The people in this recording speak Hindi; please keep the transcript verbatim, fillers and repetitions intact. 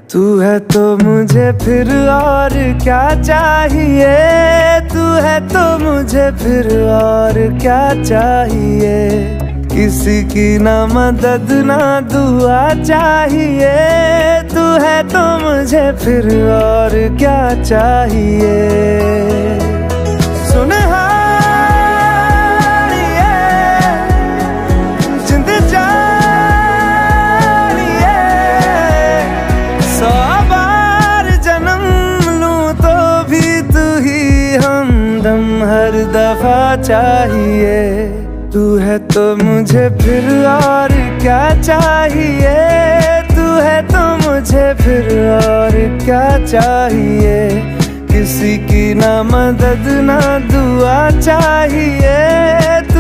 तू है तो मुझे फिर और क्या चाहिए, तू है तो मुझे फिर और क्या चाहिए। किसी की ना मदद ना दुआ चाहिए, तू है तो मुझे फिर और क्या चाहिए। सुन हर दफा चाहिए, तू है तो मुझे फिर और क्या चाहिए, तू है तो मुझे फिर और क्या चाहिए। किसी की ना मदद ना दुआ चाहिए।